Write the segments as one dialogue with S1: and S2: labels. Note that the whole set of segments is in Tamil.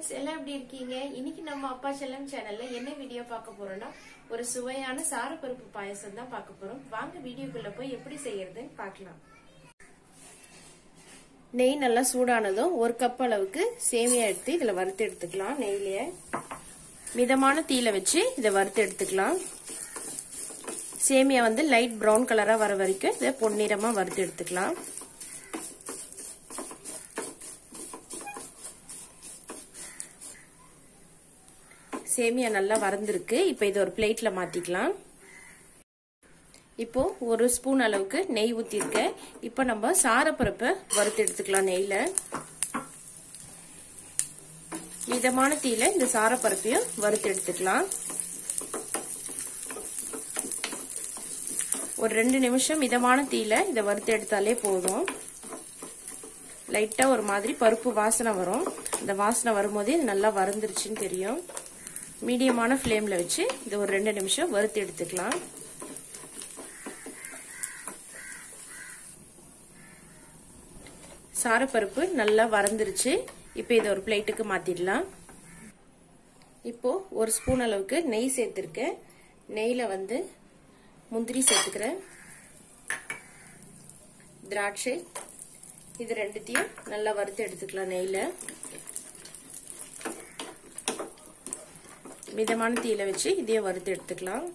S1: friends, எல்லாம் எப்படி இருக்கீங்க? இன்னைக்கு நம்ம அப்பா செல்லம் சேனல்ல என்ன வீடியோ பார்க்க போறோம்னா ஒரு சுவையான சாரப்பருப்பு பாயாசம் தான் பார்க்க போறோம். வாங்க வீடியோக்குள்ள போய் எப்படி செய்யறதுன்னு பார்க்கலாம். நெய் நல்லா சூடானதும் ஒரு கப் அளவுக்கு சேமியா எடுத்து இதுல வறுத்து எடுத்துக்கலாம். நெய்லயே மிதமான தீயில வச்சு இதை வறுத்து எடுத்துக்கலாம். சேமியா வந்து லைட் பிரவுன் கலரா வர வரைக்கும் இதை பொன்னிறமா வறுத்து எடுத்துக்கலாம். சேமியா நல்லா வறந்திருக்கு. இப்போ இது ஒரு பிளேட்ல மாத்திக்கலாம். இப்போ ஒரு ஸ்பூன் அளவுக்கு நெய் ஊத்திருக்கேன். இப்போ நம்ம சாரப்பருப்பை வறுத்து எடுத்துக்கலாம். நெய்ல மிதமான தீயில இந்த சாரப்பருப்பையும் வறுத்து எடுத்துக்கலாம். ஒரு 2 நிமிஷம் மிதமான தீயில இதை வறுத்து எடுத்தாலே போதும். லைட்டா ஒரு மாதிரி பருப்பு வாசனை வரும். இந்த வாசனை வரும்போதே நல்லா வறுந்துருச்சுன்னு தெரியும். மீடியமான ஃப்ளேம்ல வச்சு இது ஒரு 2 நிமிஷம் வறுத்து எடுத்துக்கலாம். சாரப்பருப்பு நல்லா வறந்துருச்சு. இப்போ இதை ஒரு பிளேட்டுக்கு மாத்திடலாம். இப்போ ஒரு ஸ்பூன் அளவுக்கு நெய் சேர்த்திருக்கேன். நெய்ல வந்து முந்திரி சேர்த்துக்கிறேன், திராட்சை, இது ரெண்டுத்தையும் நல்லா வறுத்து எடுத்துக்கலாம். நெய்ல மிதமான தீயில வச்சு இதையும் வறுத்து எடுத்துக்கலாம்.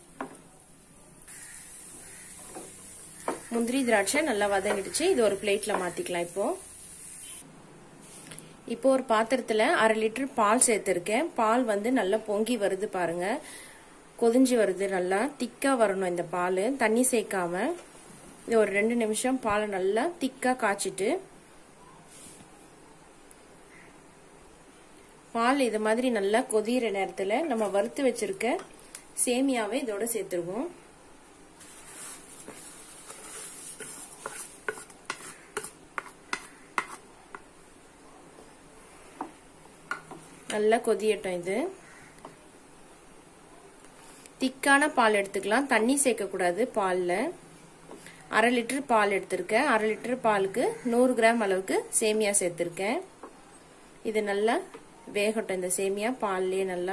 S1: முந்திரி திராட்சை நல்லா வதங்கிடுச்சு. இது ஒரு பிளேட்ல மாத்திக்கலாம். இப்போ ஒரு பாத்திரத்துல 1/2 லிட்டர் பால் சேர்த்திருக்கேன். பால் வந்து நல்லா பொங்கி வருது பாருங்க. கொதிஞ்சு வருது. நல்லா திக்கா வரணும் இந்த பால். தண்ணி சேர்க்காம இது ஒரு 2 நிமிஷம் பாலை நல்லா திக்கா காய்ச்சிட்டு பால் இது மாதிரி நல்லா கொதிகிற நேரத்துல நம்ம வறுத்து வச்சிருக்க சேமியாவை இதோட சேர்த்துருவோம். நல்லா கொதியட்டும். இது திக்கான பால் எடுத்துக்கலாம். தண்ணி சேர்க்க கூடாது பால்ல. 1/2 லிட்டர் பால் எடுத்திருக்கேன். 1/2 லிட்டர் பாலுக்கு 100 கிராம் அளவுக்கு சேமியா சேர்த்திருக்கேன். இது நல்லா வேகட்டும். இந்த சேமியா பால்லயே நல்லா.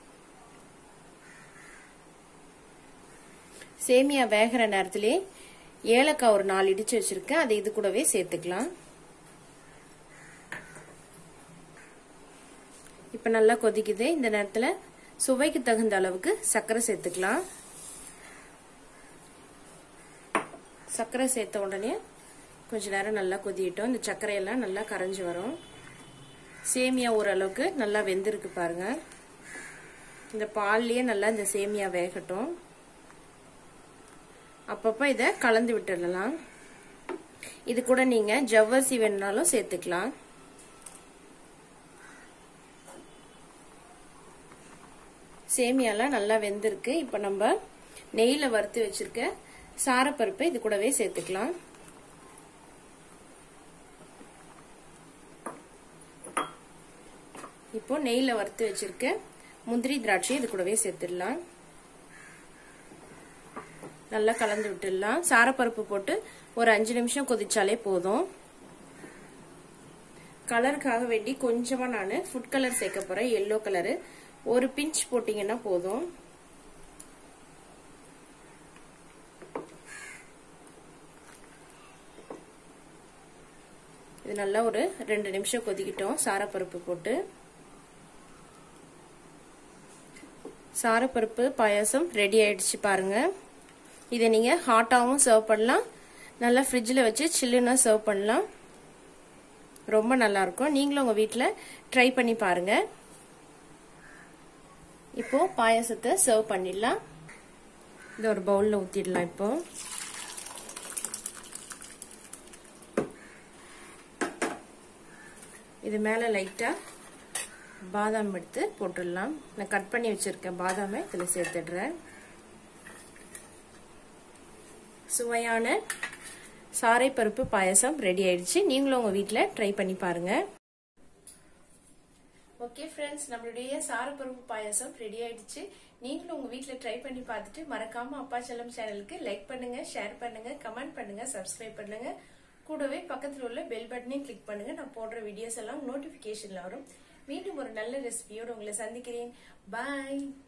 S1: சேமியா வேகிற நேரத்திலே ஏலக்காய் ஒரு 4 இடிச்சு வச்சிருக்கேன். அதை இது கூடவே சேர்த்துக்கலாம். இப்ப நல்லா கொதிக்குது. இந்த நேரத்துல சுவைக்கு தகுந்த அளவுக்கு சர்க்கரை சேர்த்துக்கலாம். சர்க்கரை சேர்த்த உடனே கொஞ்ச நேரம் நல்லா கொதிட்டோம். இந்த சர்க்கரையெல்லாம் நல்லா கரைஞ்சு வரும். சேமியா ஓரளவுக்கு நல்லா வெந்திருக்கு பாருங்க. இந்த பால்லயே நல்லா இந்த சேமியா வேகட்டும். அப்பப்ப இத கலந்து விட்டுடலாம். இது கூட நீங்க ஜவ்வரிசி வேணும்னாலும் சேர்த்துக்கலாம். சேமியாலாம் நல்லா வெந்திருக்கு. இப்ப நம்ம நெய்ல வறுத்து வச்சிருக்க சாரப்பருப்பை இது கூடவே சேர்த்துக்கலாம். இப்போ நெய்ல வறுத்து வச்சிருக்க முந்திரி திராட்சை இது கூடவே சேர்த்துடலாம். நல்லா கலந்து விட்டுடலாம். சாரப்பருப்பு போட்டு ஒரு 5 நிமிஷம் கொதிச்சாலே போதும். கலருக்காக வேண்டி கொஞ்சமா நான் ஃபுட் கலர் சேர்க்க போறேன். எல்லோ கலரு ஒரு பிஞ்ச் போட்டீங்கன்னா போதும். இது நல்லா ஒரு 2 நிமிஷம் கொதிக்கிட்டோம். சாரப்பருப்பு போட்டு சாரப்பருப்பு பாயாசம் ரெடி ஆயிடுச்சு பாருங்க. இதை நீங்க ஹாட்டாவும் சர்வ் பண்ணலாம், நல்லா ஃப்ரிட்ஜில் வச்சு சில்லுன்னா சர்வ் பண்ணலாம். ரொம்ப நல்லா இருக்கும். நீங்களும் உங்க வீட்டில் ட்ரை பண்ணி பாருங்க. இப்போ பாயாசத்தை சர்வ் பண்ணிடலாம். இது ஒரு பவுல்ல ஊத்திடலாம். இப்போ இது மேல லைட்டா பாதாம் எடுத்து போட்டுடலாம். நான் கட் பண்ணி வச்சிருக்கேன் பாதாமை இதுல சேர்த்துடுறேன். சுவையான சாரைப்பருப்பு பாயாசம் ரெடி ஆயிடுச்சு. நீங்களும் உங்க வீட்ல ட்ரை பண்ணி பாருங்க. ஓகே ஃப்ரெண்ட்ஸ், நம்மளுடைய சாரப்பருப்பு பாயாசம் ரெடி ஆயிடுச்சு. நீங்களும் உங்க வீட்ல ட்ரை பண்ணி பார்த்துட்டு மறக்காம அப்பா செல்லம் சேனலுக்கு லைக் பண்ணுங்க, ஷேர் பண்ணுங்க, கமெண்ட் பண்ணுங்க, சப்ஸ்கிரைப் பண்ணுங்க. கூடவே பக்கத்துல உள்ள பெல் பட்டனையும் கிளிக் பண்ணுங்க. நான் போடுற வீடியோஸ் எல்லாம் நோட்டிபிகேஷன்ல வரும்.
S2: மீண்டும் ஒரு நல்ல ரெசிபியோடு உங்களை சந்திக்கிறேன். பாய்.